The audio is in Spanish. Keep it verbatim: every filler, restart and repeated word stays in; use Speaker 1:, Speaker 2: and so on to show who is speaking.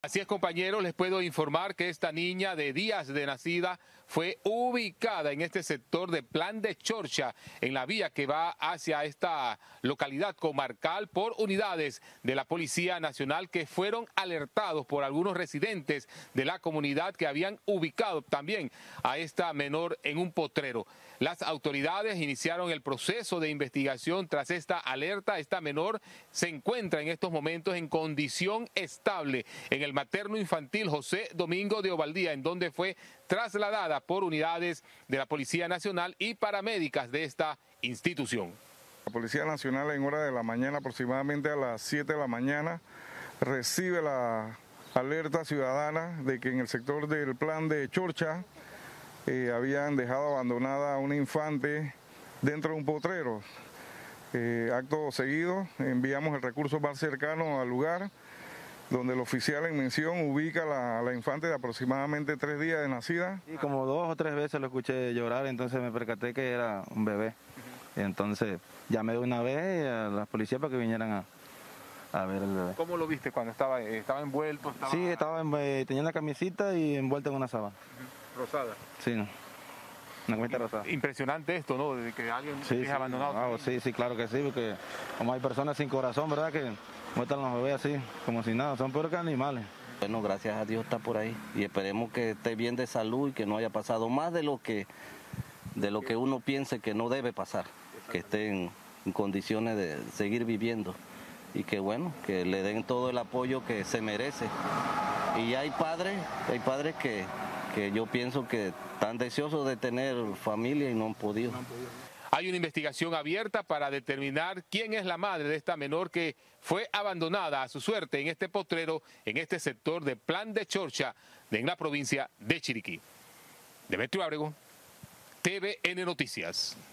Speaker 1: Así es, compañeros, les puedo informar que esta niña de días de nacida fue ubicada en este sector de Plan de Chorcha, en la vía que va hacia esta localidad comarcal, por unidades de la Policía Nacional que fueron alertados por algunos residentes de la comunidad que habían ubicado también a esta menor en un potrero. Las autoridades iniciaron el proceso de investigación tras esta alerta. Esta menor se encuentra en estos momentos en condición estable en el materno infantil José Domingo de Ovaldía, en donde fue trasladada por unidades de la Policía Nacional y paramédicas de esta institución.
Speaker 2: La Policía Nacional, en hora de la mañana, aproximadamente a las siete de la mañana, recibe la alerta ciudadana de que en el sector del Plan de Chorcha eh, habían dejado abandonada a una infante dentro de un potrero. Eh, acto seguido, enviamos el recurso más cercano al lugar, donde el oficial en mención ubica a la, la infante de aproximadamente tres días de nacida.
Speaker 3: Y como dos o tres veces lo escuché llorar, entonces me percaté que era un bebé. Y entonces llamé de una vez a la policía para que vinieran a, a ver el bebé.
Speaker 1: ¿Cómo lo viste cuando estaba, estaba envuelto? Estaba...
Speaker 3: Sí, estaba en, eh, tenía una camisita y envuelta en una sábana.
Speaker 1: Rosada.
Speaker 3: Sí, una camiseta rosada.
Speaker 1: Impresionante esto, ¿no? De que alguien
Speaker 3: sí,
Speaker 1: deje
Speaker 3: sí,
Speaker 1: abandonado.
Speaker 3: Ah, sí, sí, claro que sí, porque como hay personas sin corazón, ¿verdad? Que muestran los bebés así, como si nada, son peor que animales.
Speaker 4: Bueno, gracias a Dios está por ahí y esperemos que esté bien de salud y que no haya pasado más de lo que, de lo que uno piense que no debe pasar, que esté en, en condiciones de seguir viviendo y que bueno, que le den todo el apoyo que se merece. Y hay padres, hay padres que, que yo pienso que están deseosos de tener familia y no han podido.
Speaker 1: Hay una investigación abierta para determinar quién es la madre de esta menor que fue abandonada a su suerte en este potrero, en este sector de Plan de Chorcha, en la provincia de Chiriquí. Demetrio Ábrego, T V N Noticias.